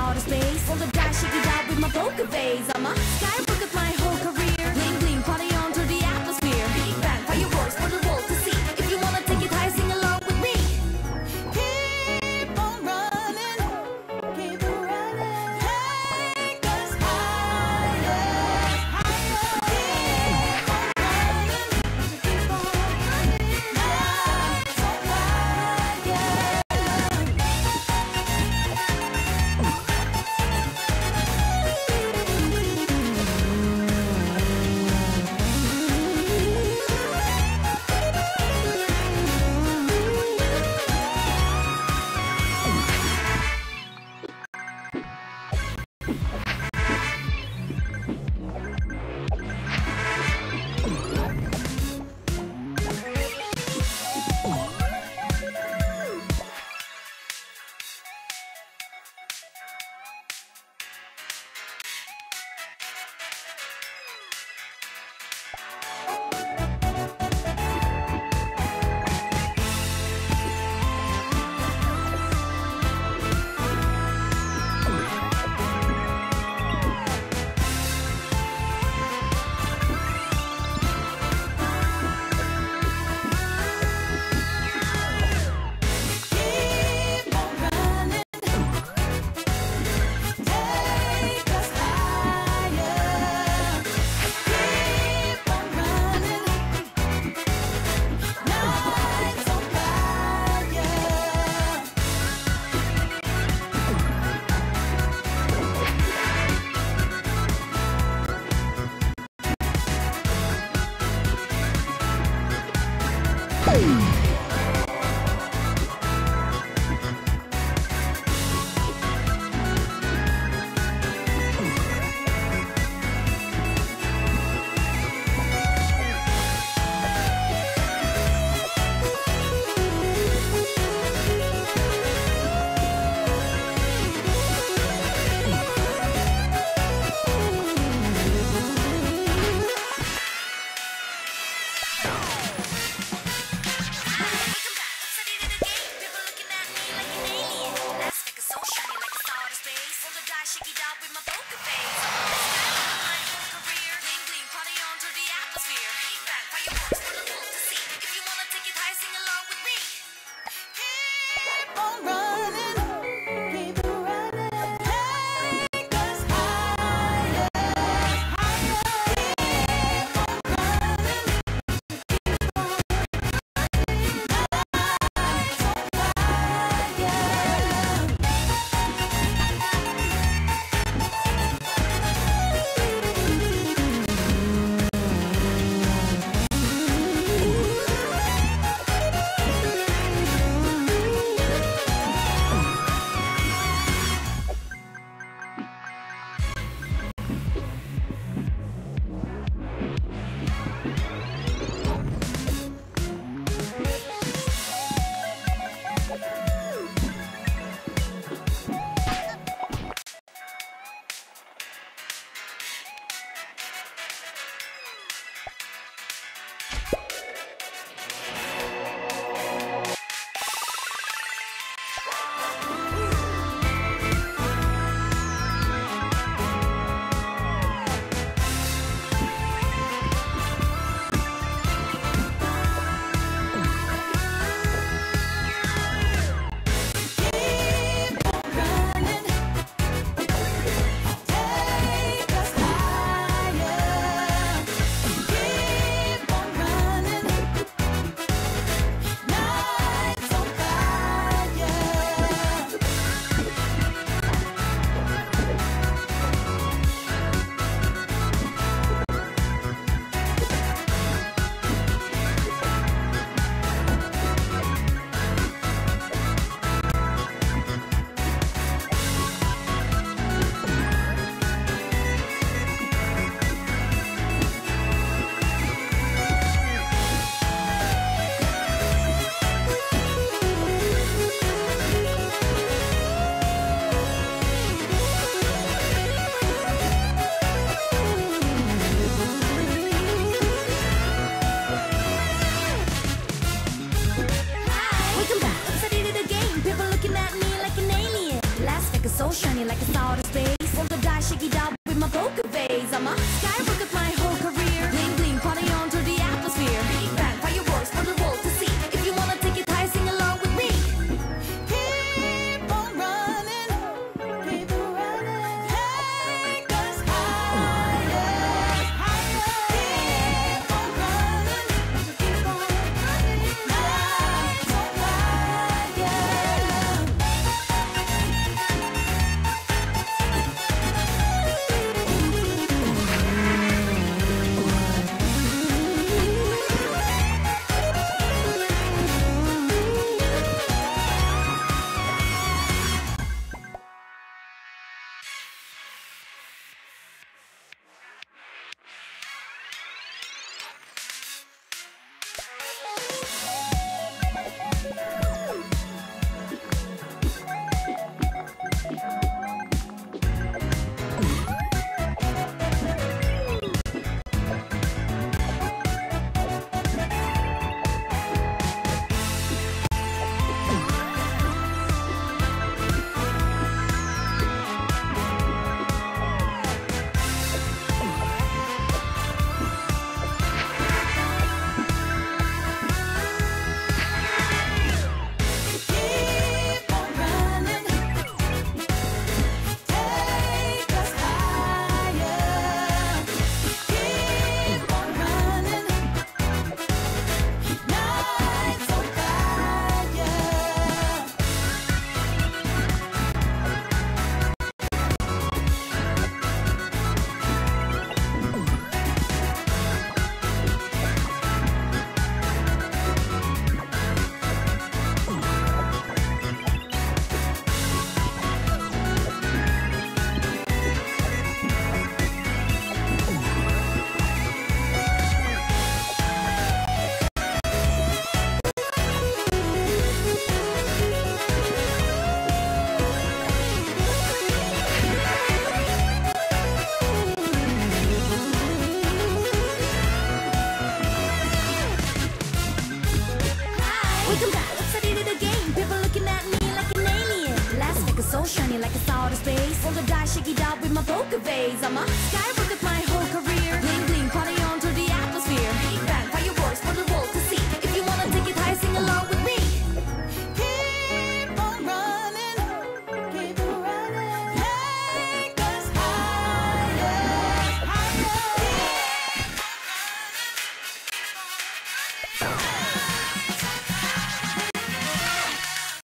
outer space. Roll the dice, shake it out with my poker face. I'm a skyrocket my whole career. Bling bling, party on through the atmosphere. Big bang, fireworks for the world to see. If you wanna take it high, sing along with me. Keep on running, keep on running. Take us higher, higher. Keep on running, keep on running. Lights on fire. shiny like a outer space. Roll the dice, shake it out with my poker face. I'm a skyrocket my whole career. Bling bling, party on through the atmosphere. Big bang, fireworks for the world to see. If you wanna take it high, sing along with me. Keep on running, keep on running. Take us higher, higher. Keep on running, keep on running. Lights on fire. Welcome back, let's get it again. People looking at me like an alien. Las Vegas so shiny like a outer space. Roll the dice, shake it out with my poker face. I'm a skyrocket my whole